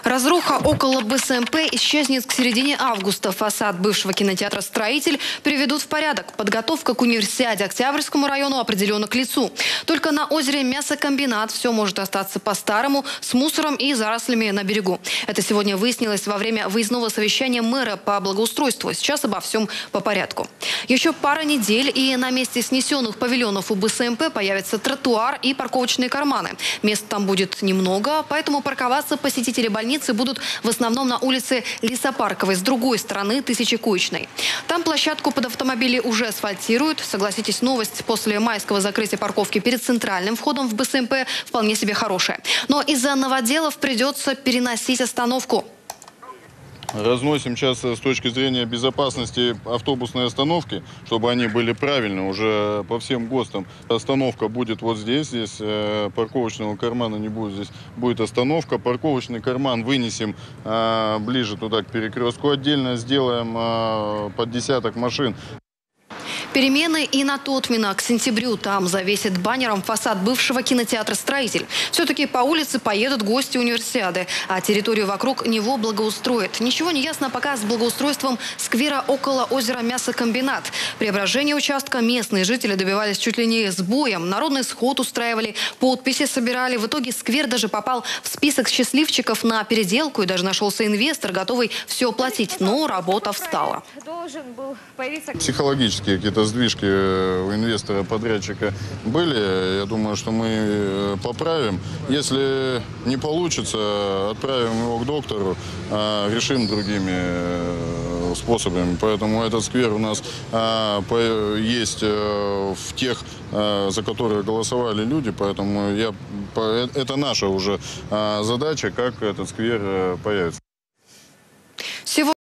Разруха около БСМП исчезнет к середине августа. Фасад бывшего кинотеатра «Строитель» приведут в порядок. Подготовка к универсиаде Октябрьскому району определена к лицу. Только на озере Мясокомбинат все может остаться по-старому, с мусором и зарослями на берегу. Это сегодня выяснилось во время выездного совещания мэра по благоустройству. Сейчас обо всем по порядку. Еще пара недель, и на месте снесенных павильонов у БСМП появятся тротуар и парковочные карманы. Мест там будет немного, поэтому парковаться посетители больницы будут в основном на улице Лесопарковой, с другой стороны Тысячекуечной. Там площадку под автомобили уже асфальтируют. Согласитесь, новость после майского закрытия парковки перед центральным входом в БСМП вполне себе хорошая. Но из-за новоделов придется переносить остановку. Разносим сейчас с точки зрения безопасности автобусной остановки, чтобы они были правильно уже по всем ГОСТам. Остановка будет вот здесь парковочного кармана не будет, здесь будет остановка. Парковочный карман вынесем ближе туда к перекрестку, отдельно сделаем под десяток машин. Перемены и на Тотмина. К сентябрю там завесит баннером фасад бывшего кинотеатра «Строитель». Все-таки по улице поедут гости универсиады, а территорию вокруг него благоустроят. Ничего не ясно пока с благоустройством сквера около озера Мясокомбинат. Преображение участка местные жители добивались чуть ли не с боем. Народный сход устраивали, подписи собирали. В итоге сквер даже попал в список счастливчиков на переделку, и даже нашелся инвестор, готовый все оплатить. Но работа встала. Психологические какие-то сдвижки у инвестора-подрядчика были. Я думаю, что мы поправим. Если не получится, отправим его к доктору, решим другими способами. Поэтому этот сквер у нас есть в тех, за которые голосовали люди. Поэтому это наша уже задача, как этот сквер появится.